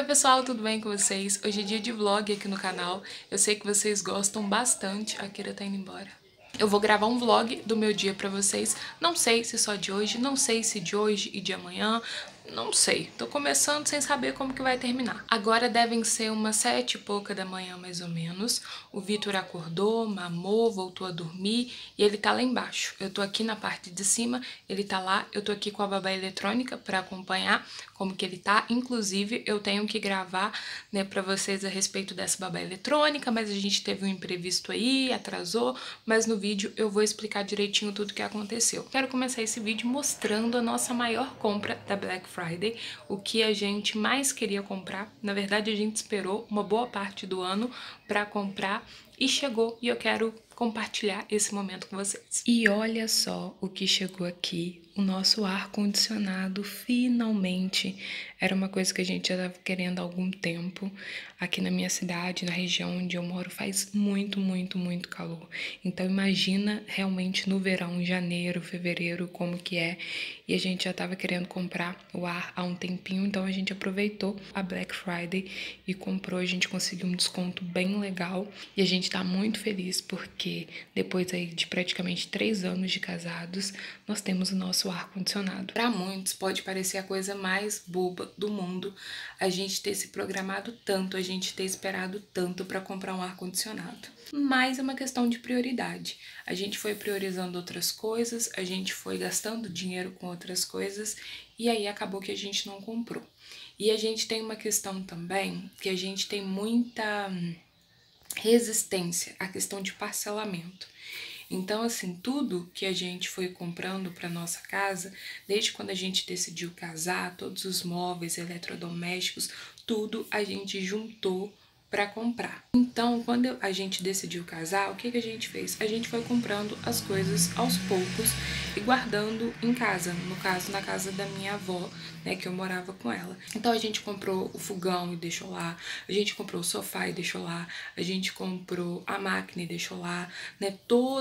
Oi pessoal, tudo bem com vocês? Hoje é dia de vlog aqui no canal. Eu sei que vocês gostam bastante. A Kira tá indo embora. Eu vou gravar um vlog do meu dia pra vocês. Não sei se só de hoje, não sei se de hoje e de amanhã. Não sei, tô começando sem saber como que vai terminar. Agora devem ser umas 7 e pouca da manhã, mais ou menos. O Vitor acordou, mamou, voltou a dormir e ele tá lá embaixo. Eu tô aqui na parte de cima, ele tá lá. Eu tô aqui com a babá eletrônica pra acompanhar como que ele tá. Inclusive, eu tenho que gravar, né, pra vocês a respeito dessa babá eletrônica, mas a gente teve um imprevisto aí, atrasou, mas no vídeo eu vou explicar direitinho tudo o que aconteceu. Quero começar esse vídeo mostrando a nossa maior compra da Black Friday, o que a gente mais queria comprar. Na verdade, a gente esperou uma boa parte do ano para comprar e chegou, e eu quero compartilhar esse momento com vocês. E olha só o que chegou aqui, o nosso ar-condicionado finalmente. Era uma coisa que a gente já estava querendo há algum tempo. Aqui na minha cidade, na região onde eu moro, faz muito, muito, muito calor. Então imagina realmente no verão, janeiro, fevereiro, como que é. E a gente já estava querendo comprar o ar há um tempinho, então a gente aproveitou a Black Friday e comprou. A gente conseguiu um desconto bem legal e a gente tá muito feliz porque depois aí de praticamente 3 anos de casados, nós temos o nosso ar-condicionado. Para muitos pode parecer a coisa mais boba do mundo a gente ter se programado tanto, a gente ter esperado tanto para comprar um ar-condicionado. Mas é uma questão de prioridade. A gente foi priorizando outras coisas, a gente foi gastando dinheiro com outras coisas e aí acabou que a gente não comprou. E a gente tem uma questão também que a gente tem muita resistência à questão de parcelamento. Então, assim, tudo que a gente foi comprando para nossa casa, desde quando a gente decidiu casar, todos os móveis, eletrodomésticos, tudo a gente juntou para comprar. Então, quando a gente decidiu casar, o que a gente fez? A gente foi comprando as coisas aos poucos e guardando em casa, no caso, na casa da minha avó, né, que eu morava com ela. Então, a gente comprou o fogão e deixou lá, a gente comprou o sofá e deixou lá, a gente comprou a máquina e deixou lá, né,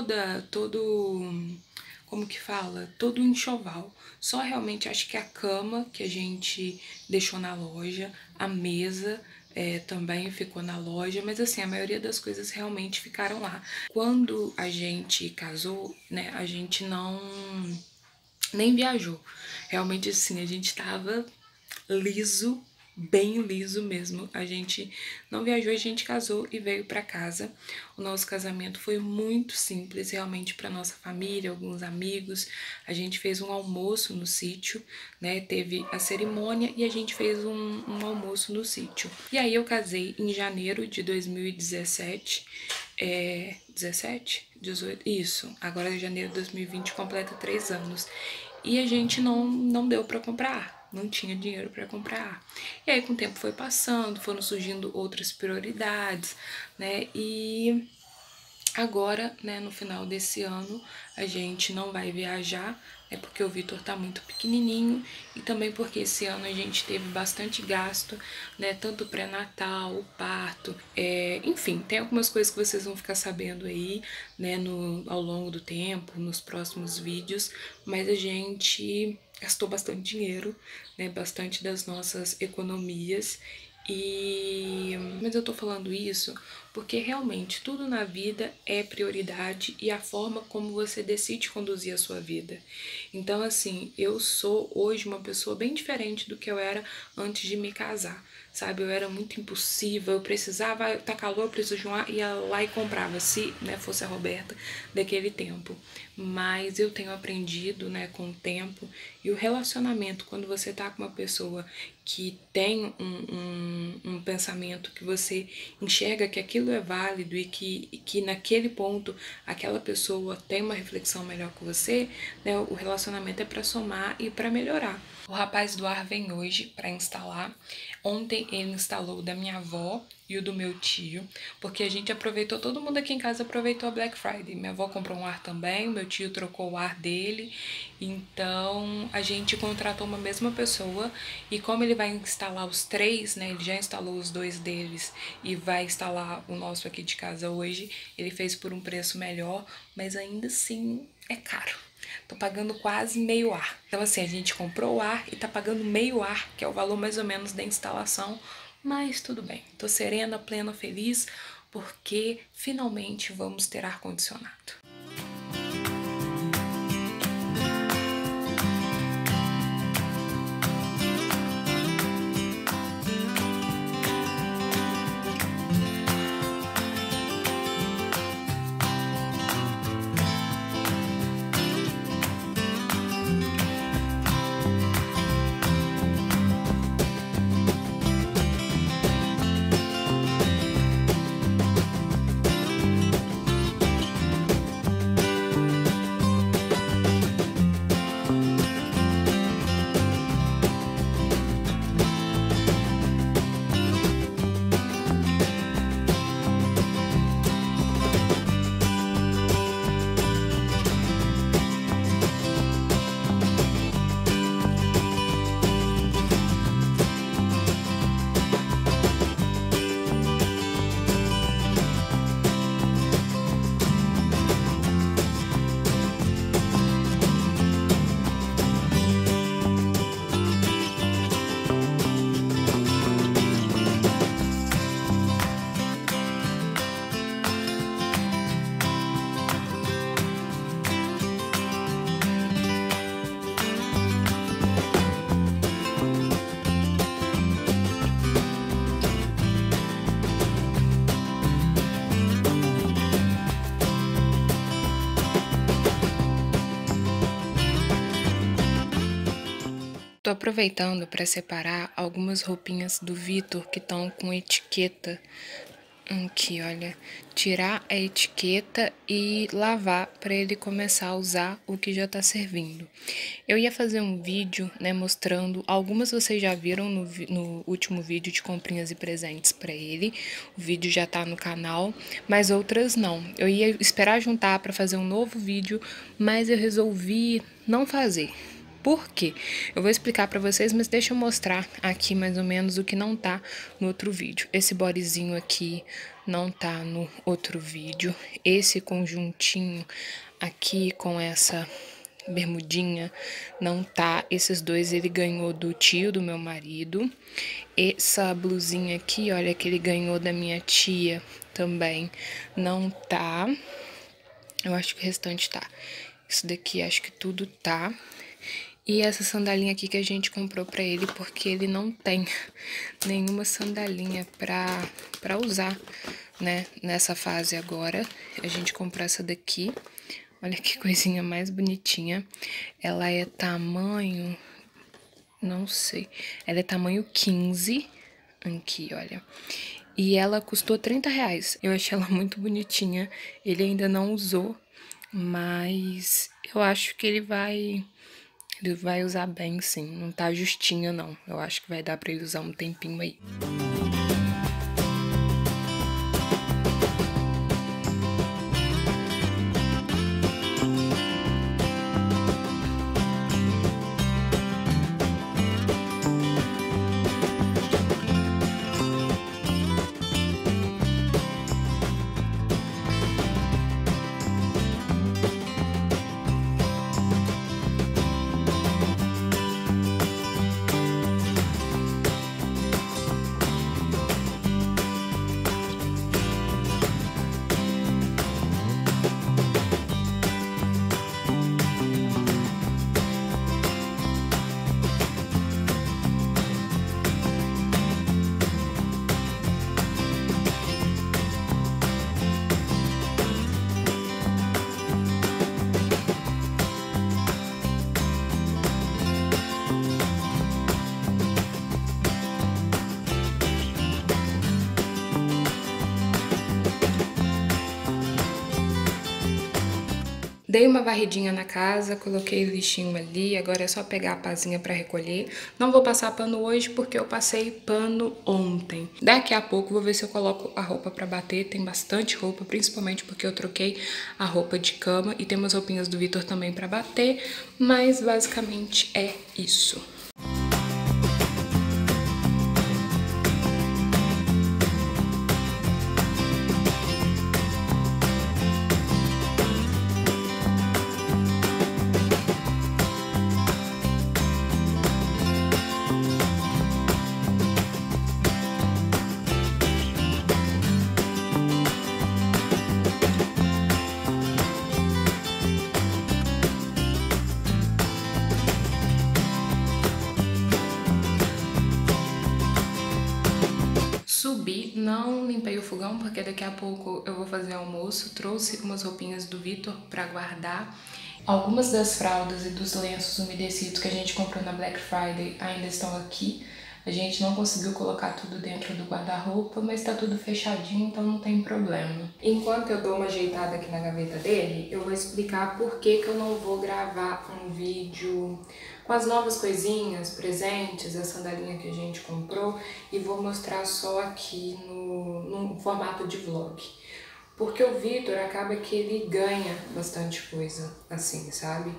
como que fala? Todo o enxoval. Só realmente acho que a cama que a gente deixou na loja, a mesa também ficou na loja, mas assim, a maioria das coisas realmente ficaram lá. Quando a gente casou, né, a gente nem viajou. Realmente assim, a gente tava liso, bem liso mesmo. A gente não viajou, a gente casou e veio para casa. O nosso casamento foi muito simples, realmente, para nossa família, alguns amigos. A gente fez um almoço no sítio, né? Teve a cerimônia e a gente fez um almoço no sítio. E aí eu casei em janeiro de 2017. 17? 18? Isso. Agora em janeiro de 2020 completa 3 anos. E a gente não deu para comprar. Não tinha dinheiro para comprar. E aí, com o tempo foi passando, foram surgindo outras prioridades, né? E agora, né, no final desse ano, a gente não vai viajar, é porque o Vitor tá muito pequenininho e também porque esse ano a gente teve bastante gasto, né, tanto pré-natal, o parto, enfim, tem algumas coisas que vocês vão ficar sabendo aí, né, ao longo do tempo, nos próximos vídeos, mas a gente gastou bastante dinheiro, né, bastante das nossas economias. Mas eu tô falando isso porque realmente tudo na vida é prioridade e a forma como você decide conduzir a sua vida. Então, assim, eu sou hoje uma pessoa bem diferente do que eu era antes de me casar, sabe? Eu era muito impulsiva, eu precisava, tá calor, eu preciso de um ar, ia lá e comprava, se, né, fosse a Roberta daquele tempo. Mas eu tenho aprendido, né, com o tempo e o relacionamento, quando você tá com uma pessoa que tem um pensamento, que você enxerga que aquilo é válido e que naquele ponto aquela pessoa tem uma reflexão melhor com você, né, o relacionamento é para somar e para melhorar. O rapaz do ar vem hoje para instalar. Ontem ele instalou o da minha avó e o do meu tio, porque a gente aproveitou, todo mundo aqui em casa aproveitou a Black Friday. Minha avó comprou um ar também, o meu tio trocou o ar dele, então a gente contratou uma mesma pessoa e como ele vai instalar os 3, né, ele já instalou os 2 deles e vai instalar o nosso aqui de casa hoje, ele fez por um preço melhor, mas ainda assim é caro. Tô pagando quase meio ar. Então assim, a gente comprou o ar e tá pagando meio ar, que é o valor mais ou menos da instalação, Mas tudo bem, tô serena, plena, feliz, porque finalmente vamos ter ar-condicionado. Tô aproveitando para separar algumas roupinhas do Vitor que estão com etiqueta. Aqui, olha, tirar a etiqueta e lavar para ele começar a usar o que já tá servindo. Eu ia fazer um vídeo, né, mostrando, algumas vocês já viram no último vídeo de comprinhas e presentes para ele. O vídeo já tá no canal, mas outras não. Eu ia esperar juntar para fazer um novo vídeo, mas eu resolvi não fazer. Por quê? Eu vou explicar pra vocês, mas deixa eu mostrar aqui mais ou menos o que não tá no outro vídeo. Esse bodyzinho aqui não tá no outro vídeo. Esse conjuntinho aqui com essa bermudinha não tá. Esses dois ele ganhou do tio do meu marido. Essa blusinha aqui, olha, que ele ganhou da minha tia também não tá. Eu acho que o restante tá. Isso daqui acho que tudo tá. E essa sandalinha aqui que a gente comprou pra ele, porque ele não tem nenhuma sandalinha pra usar, né? Nessa fase agora, a gente comprou essa daqui. Olha que coisinha mais bonitinha. Ela é tamanho... não sei. Ela é tamanho 15. Aqui, olha. E ela custou R$30. Eu achei ela muito bonitinha. Ele ainda não usou, mas eu acho que ele vai usar bem, sim. Não tá justinha, não. Eu acho que vai dar pra ele usar um tempinho aí. Dei uma varridinha na casa, coloquei o lixinho ali, agora é só pegar a pazinha pra recolher. Não vou passar pano hoje porque eu passei pano ontem. Daqui a pouco vou ver se eu coloco a roupa pra bater, tem bastante roupa, principalmente porque eu troquei a roupa de cama e tem umas roupinhas do Vitor também pra bater, mas basicamente é isso. Subi, não limpei o fogão porque daqui a pouco eu vou fazer almoço. Trouxe umas roupinhas do Vitor pra guardar. Algumas das fraldas e dos lenços umedecidos que a gente comprou na Black Friday ainda estão aqui. A gente não conseguiu colocar tudo dentro do guarda-roupa, mas tá tudo fechadinho, então não tem problema. Enquanto eu dou uma ajeitada aqui na gaveta dele, eu vou explicar por que eu não vou gravar um vídeo com as novas coisinhas, presentes, a sandalinha que a gente comprou, e vou mostrar só aqui no formato de vlog. Porque o Vitor acaba que ele ganha bastante coisa, assim, sabe?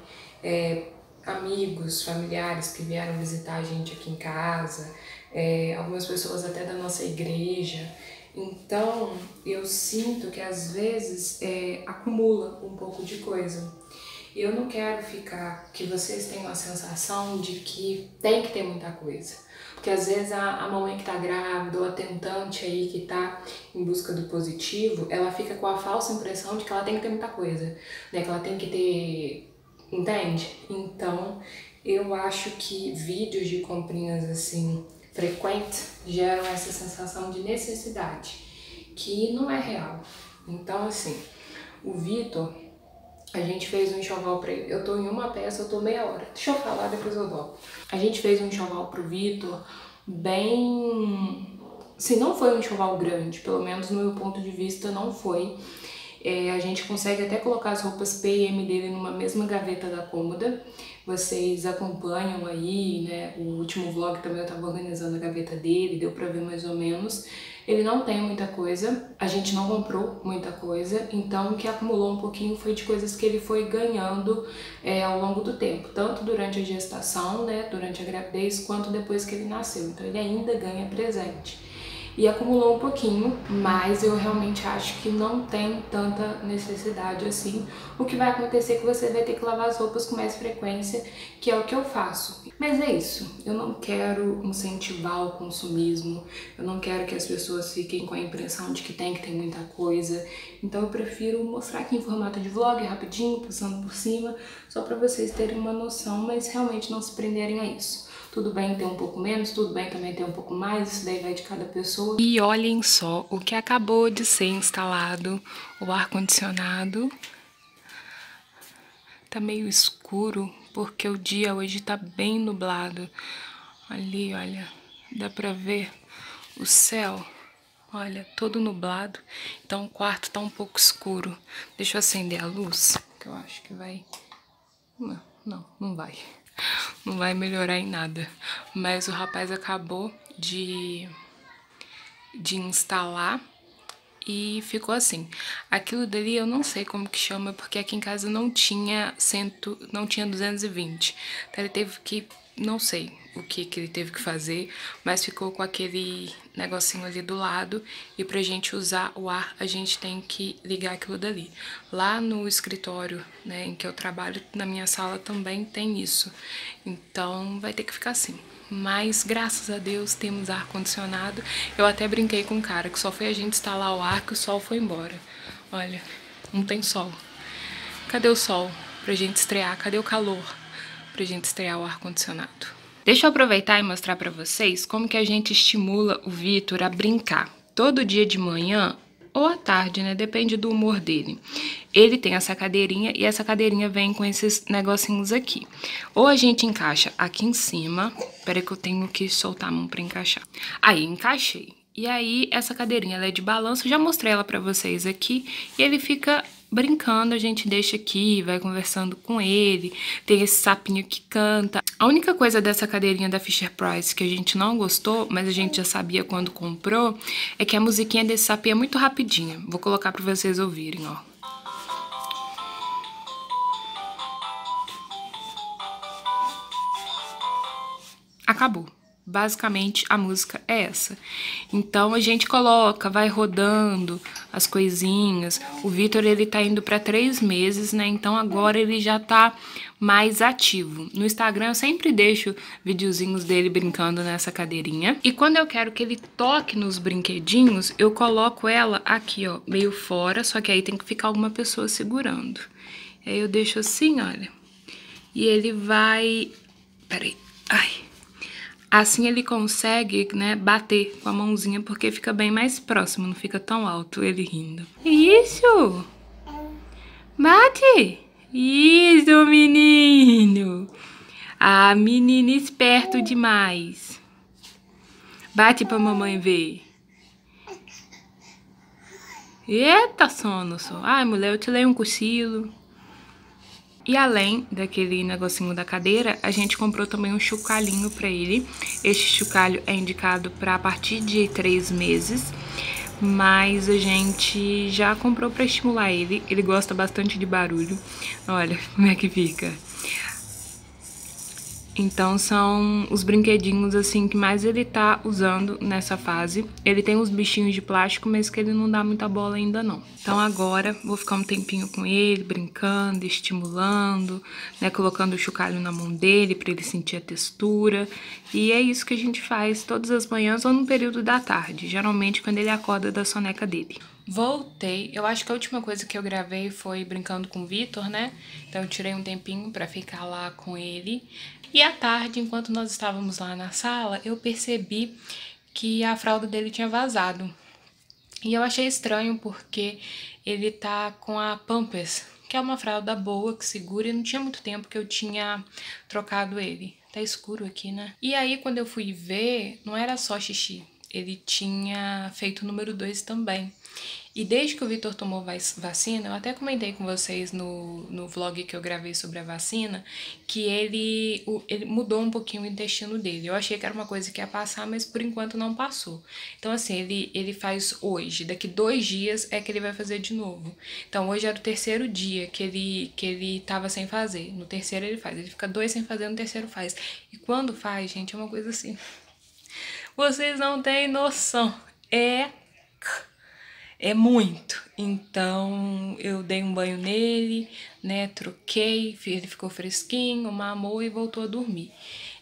Amigos, familiares que vieram visitar a gente aqui em casa, algumas pessoas até da nossa igreja. Então, eu sinto que às vezes acumula um pouco de coisa. E eu não quero que vocês tenham a sensação de que tem que ter muita coisa. Porque às vezes a mamãe que tá grávida ou a tentante aí que tá em busca do positivo, ela fica com a falsa impressão de que ela tem que ter muita coisa, né? Que ela tem que ter... Entende? Então, eu acho que vídeos de comprinhas assim frequentes geram essa sensação de necessidade, que não é real. Então, assim, o Vitor, a gente fez um enxoval pra ele. Eu tô em uma peça, eu tô meia hora. Deixa eu falar, depois eu dou. A gente fez um enxoval pro Vitor bem... Se não foi um enxoval grande, pelo menos no meu ponto de vista não foi. A gente consegue até colocar as roupas P e M dele numa mesma gaveta da cômoda. Vocês acompanham aí, né? O último vlog também eu tava organizando a gaveta dele, deu pra ver mais ou menos. Ele não tem muita coisa, a gente não comprou muita coisa, então o que acumulou um pouquinho foi de coisas que ele foi ganhando ao longo do tempo, tanto durante a gestação, né, durante a gravidez, quanto depois que ele nasceu. Então ele ainda ganha presente. E acumulou um pouquinho, mas eu realmente acho que não tem tanta necessidade assim. O que vai acontecer é que você vai ter que lavar as roupas com mais frequência, que é o que eu faço. Mas é isso, eu não quero incentivar o consumismo, eu não quero que as pessoas fiquem com a impressão de que tem que ter muita coisa. Então eu prefiro mostrar aqui em formato de vlog, rapidinho, passando por cima, só para vocês terem uma noção, mas realmente não se prenderem a isso. Tudo bem ter um pouco menos, tudo bem também ter um pouco mais, isso daí vai de cada pessoa. E olhem só o que acabou de ser instalado, o ar-condicionado. Tá meio escuro, porque o dia hoje tá bem nublado. Ali, olha, dá pra ver o céu, olha, todo nublado. Então o quarto tá um pouco escuro. Deixa eu acender a luz, que eu acho que vai... Não vai. Não vai melhorar em nada. Mas o rapaz acabou de instalar e ficou assim. Aquilo dali eu não sei como que chama, porque aqui em casa não tinha 220. Então ele teve que... Não sei o que ele teve que fazer, mas ficou com aquele negocinho ali do lado, e pra gente usar o ar, a gente tem que ligar aquilo dali. Lá no escritório, né, em que eu trabalho, na minha sala também tem isso. Então vai ter que ficar assim. Mas, graças a Deus, temos ar-condicionado. Eu até brinquei com o cara que só foi a gente instalar o ar que o sol foi embora. Olha, não tem sol. Cadê o sol pra gente estrear? Cadê o calor pra gente estrear o ar-condicionado? Deixa eu aproveitar e mostrar pra vocês como que a gente estimula o Vitor a brincar. Todo dia de manhã ou à tarde, né? Depende do humor dele. Ele tem essa cadeirinha e essa cadeirinha vem com esses negocinhos aqui. Ou a gente encaixa aqui em cima. Peraí que eu tenho que soltar a mão pra encaixar. Aí, encaixei. E aí, essa cadeirinha ela é de balanço, já mostrei ela pra vocês aqui. E ele fica brincando, a gente deixa aqui, vai conversando com ele. Tem esse sapinho que canta. A única coisa dessa cadeirinha da Fisher-Price que a gente não gostou, mas a gente já sabia quando comprou, é que a musiquinha desse sapinho é muito rapidinha. Vou colocar pra vocês ouvirem, ó. Acabou. Basicamente, a música é essa. Então, a gente coloca, vai rodando as coisinhas. O Vitor, ele tá indo pra 3 meses, né? Então, agora ele já tá mais ativo. No Instagram, eu sempre deixo videozinhos dele brincando nessa cadeirinha. E quando eu quero que ele toque nos brinquedinhos, eu coloco ela aqui, ó, meio fora. Só que aí tem que ficar alguma pessoa segurando. Aí eu deixo assim, olha. E ele vai... Peraí. Ai... Assim ele consegue, né, bater com a mãozinha porque fica bem mais próximo, não fica tão alto ele rindo. Isso! Bate! Isso, menino! Ah, menino esperto demais. Bate pra mamãe ver. Eita, sono só. Ai, mulher, eu te leio um cochilo. E além daquele negocinho da cadeira, a gente comprou também um chocalhinho pra ele. Este chocalho é indicado pra a partir de 3 meses, mas a gente já comprou pra estimular ele. Ele gosta bastante de barulho. Olha como é que fica. Então são os brinquedinhos assim que mais ele tá usando nessa fase. Ele tem os bichinhos de plástico, mas que ele não dá muita bola ainda não. Então agora vou ficar um tempinho com ele, brincando, estimulando, né, colocando o chocalho na mão dele para ele sentir a textura. E é isso que a gente faz todas as manhãs ou no período da tarde, geralmente quando ele acorda da soneca dele. Voltei, eu acho que a última coisa que eu gravei foi brincando com o Vitor, né? Então eu tirei um tempinho pra ficar lá com ele. E à tarde, enquanto nós estávamos lá na sala, eu percebi que a fralda dele tinha vazado. E eu achei estranho porque ele tá com a Pampers, que é uma fralda boa, que segura, e não tinha muito tempo que eu tinha trocado ele. Tá escuro aqui, né? E aí, quando eu fui ver, não era só xixi, ele tinha feito o número 2 também. E desde que o Vitor tomou vacina, eu até comentei com vocês no vlog que eu gravei sobre a vacina, que ele mudou um pouquinho o intestino dele. Eu achei que era uma coisa que ia passar, mas por enquanto não passou. Então assim, ele faz hoje, daqui 2 dias é que ele vai fazer de novo. Então hoje era o 3º dia que ele tava sem fazer. No 3º ele faz, ele fica 2 sem fazer, no 3º faz. E quando faz, gente, é uma coisa assim... Vocês não têm noção. É muito. Então, eu dei um banho nele, né, troquei, ele ficou fresquinho, mamou e voltou a dormir.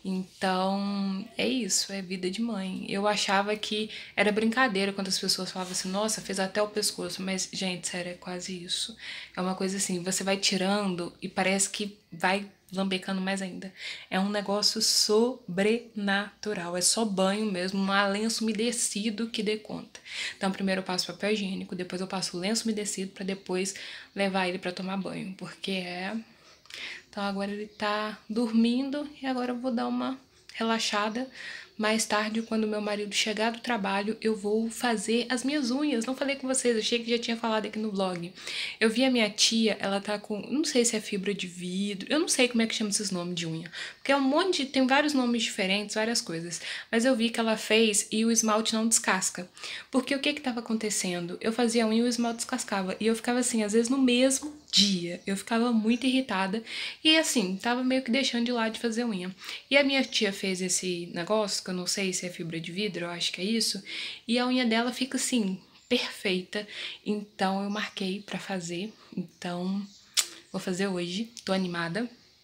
Então, é isso, é vida de mãe. Eu achava que era brincadeira quando as pessoas falavam assim, nossa, fez até o pescoço, mas, gente, sério, é quase isso. É uma coisa assim, você vai tirando e parece que vai lambecando mais ainda. É um negócio sobrenatural, é só banho mesmo, um lenço umedecido que dê conta. Então, primeiro eu passo papel higiênico, depois eu passo o lenço umedecido pra depois levar ele pra tomar banho, porque é... Então agora ele tá dormindo e agora eu vou dar uma relaxada. Mais tarde, quando meu marido chegar do trabalho, eu vou fazer as minhas unhas. Não falei com vocês, achei que já tinha falado aqui no vlog. Eu vi a minha tia, ela tá com, não sei se é fibra de vidro, eu não sei como é que chama esses nomes de unha. Porque é um monte de, tem vários nomes diferentes, várias coisas. Mas eu vi que ela fez e o esmalte não descasca. Porque o que que tava acontecendo? Eu fazia a unha e o esmalte descascava. E eu ficava assim, às vezes no mesmo dia. Eu ficava muito irritada. E assim, tava meio que deixando de lado de fazer unha. E a minha tia fez esse negócio, que eu não sei se é fibra de vidro, eu acho que é isso. E a unha dela fica assim, perfeita. Então eu marquei pra fazer. Então vou fazer hoje. Tô animada.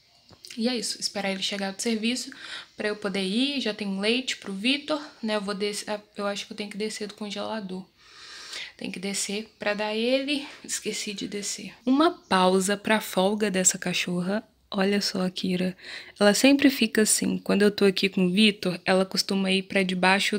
E é isso, esperar ele chegar do serviço pra eu poder ir. Já tem leite pro Vitor, né? Eu vou descer, eu acho que eu tenho que descer do congelador. Tem que descer pra dar ele. Esqueci de descer. Uma pausa pra folga dessa cachorra. Olha só, Kira. Ela sempre fica assim. Quando eu tô aqui com o Vitor, ela costuma ir pra debaixo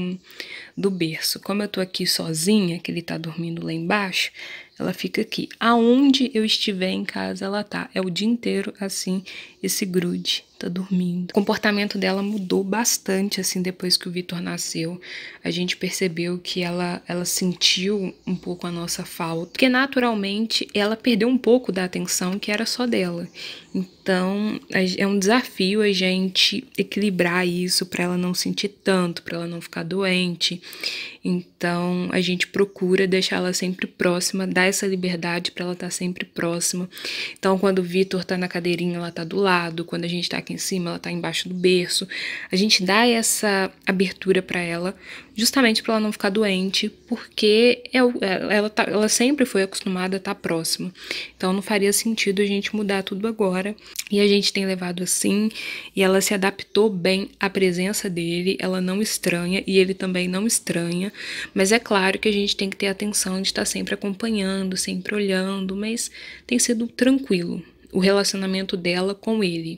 do berço. Como eu tô aqui sozinha, que ele tá dormindo lá embaixo, ela fica aqui. Aonde eu estiver em casa, ela tá. É o dia inteiro assim, esse grude. Tá dormindo. O comportamento dela mudou bastante, assim, depois que o Vitor nasceu. A gente percebeu que ela sentiu um pouco a nossa falta. Porque, naturalmente, ela perdeu um pouco da atenção que era só dela. Então, é um desafio a gente equilibrar isso para ela não sentir tanto, para ela não ficar doente. Então, a gente procura deixar ela sempre próxima, dar essa liberdade para ela estar sempre próxima. Então, quando o Vitor tá na cadeirinha, ela tá do lado. Quando a gente tá aqui em cima, ela tá embaixo do berço. A gente dá essa abertura para ela, justamente para ela não ficar doente, porque ela sempre foi acostumada a estar próxima. Então, não faria sentido a gente mudar tudo agora. E a gente tem levado assim, e ela se adaptou bem à presença dele, ela não estranha, e ele também não estranha. Mas é claro que a gente tem que ter atenção de estar sempre acompanhando, sempre olhando, mas tem sido tranquilo o relacionamento dela com ele.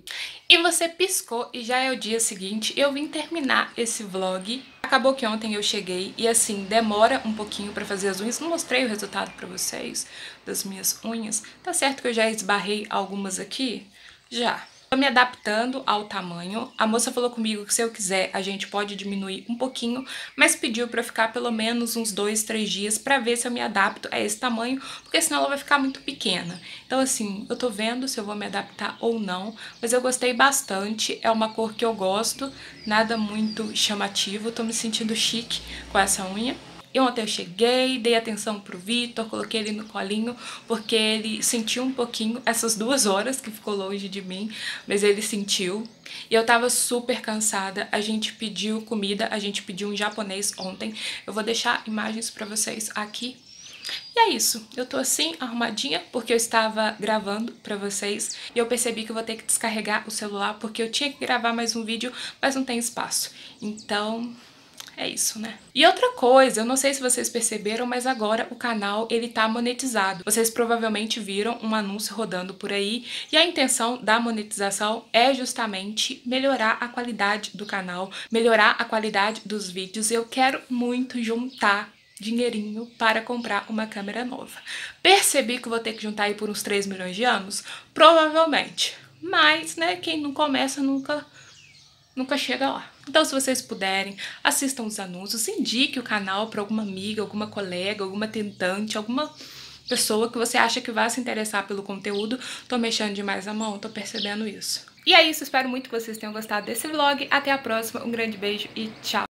E você piscou e já é o dia seguinte. Eu vim terminar esse vlog. Acabou que ontem eu cheguei e assim, demora um pouquinho pra fazer as unhas. Não mostrei o resultado pra vocês das minhas unhas. Tá certo que eu já esbarrei algumas aqui? Já. Tô me adaptando ao tamanho. A moça falou comigo que se eu quiser a gente pode diminuir um pouquinho, mas pediu pra eu ficar pelo menos uns 2, 3 dias pra ver se eu me adapto a esse tamanho, porque senão ela vai ficar muito pequena. Então assim, eu tô vendo se eu vou me adaptar ou não, mas eu gostei bastante, é uma cor que eu gosto, nada muito chamativo, tô me sentindo chique com essa unha. E ontem eu cheguei, dei atenção pro Vitor, coloquei ele no colinho, porque ele sentiu um pouquinho essas 2 horas que ficou longe de mim, mas ele sentiu. E eu tava super cansada, a gente pediu comida, a gente pediu um japonês ontem. Eu vou deixar imagens pra vocês aqui. E é isso, eu tô assim, arrumadinha, porque eu estava gravando pra vocês e eu percebi que eu vou ter que descarregar o celular porque eu tinha que gravar mais um vídeo, mas não tem espaço. Então... é isso, né? E outra coisa, eu não sei se vocês perceberam, mas agora o canal, ele tá monetizado. Vocês provavelmente viram um anúncio rodando por aí, e a intenção da monetização é justamente melhorar a qualidade do canal, melhorar a qualidade dos vídeos, e eu quero muito juntar dinheirinho para comprar uma câmera nova. Percebi que vou ter que juntar aí por uns 3 milhões de anos? Provavelmente. Mas, né, quem não começa nunca chega lá. Então, se vocês puderem, assistam os anúncios, indique o canal para alguma amiga, alguma colega, alguma tentante, alguma pessoa que você acha que vai se interessar pelo conteúdo. Tô mexendo demais a mão, tô percebendo isso. E é isso, espero muito que vocês tenham gostado desse vlog. Até a próxima, um grande beijo e tchau!